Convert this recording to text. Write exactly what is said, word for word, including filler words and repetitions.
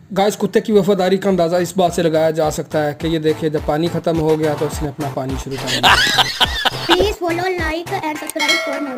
Guys कुत्ते की वफादारी का अंदाज़ा इस बात से लगाया जा सकता है कि ये देखिए जब पानी ख़त्म हो गया तो उसने अपना पानी शुरू कर दिया। Please follow like and subscribe.